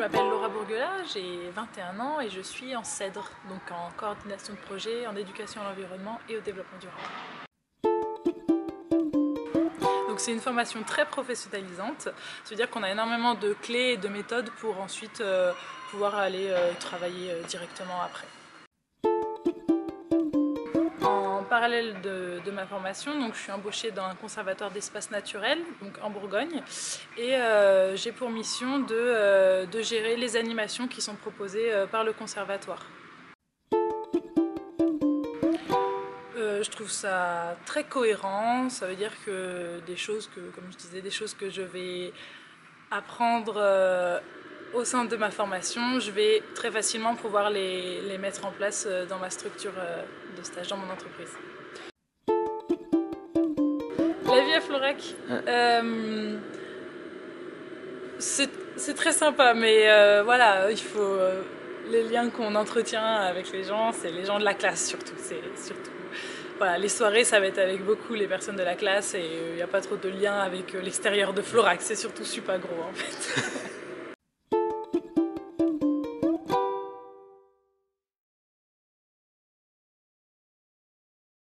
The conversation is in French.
m'appelle Laura Bourguelat, j'ai 21 ans et je suis en CEDRE, donc en coordination de projet, en éducation à l'environnement et au développement durable. Donc c'est une formation très professionnalisante, ça veut dire qu'on a énormément de clés et de méthodes pour ensuite pouvoir aller travailler directement après. En parallèle de ma formation, donc, je suis embauchée dans un conservatoire d'espaces naturels, donc en Bourgogne, et j'ai pour mission de gérer les animations qui sont proposées par le conservatoire. Je trouve ça très cohérent, ça veut dire que des choses que, comme je disais, des choses que je vais apprendre au sein de ma formation, je vais très facilement pouvoir les mettre en place dans ma structure de stage, dans mon entreprise. La vie à Florac, c'est très sympa, mais voilà, il faut les liens qu'on entretient avec les gens, c'est les gens de la classe surtout. Voilà, les soirées, ça va être avec beaucoup les personnes de la classe et il n'y a pas trop de lien avec l'extérieur de Florac, c'est surtout super gros en fait.